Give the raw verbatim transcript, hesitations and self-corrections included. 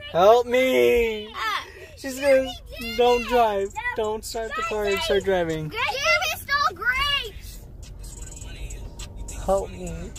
Help me! She says, don't drive. Don't start the car and start driving. Grapes stole grapes! Help me.